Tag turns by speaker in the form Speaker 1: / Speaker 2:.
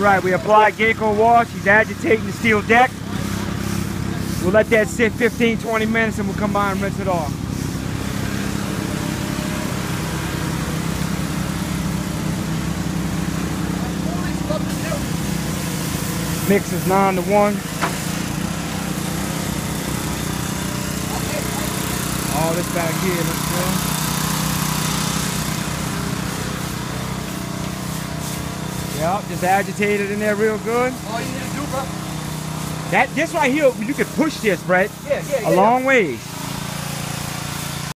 Speaker 1: Right, we applied Geico wash. He's agitating the steel deck. We'll let that sit 15, 20 minutes and we'll come by and rinse it off. Mix is 9 to 1. All this back here looks good. Yep, just agitate it in there real good.
Speaker 2: All you need to do, bro.
Speaker 1: This right here, you can push this, Brett, a long ways.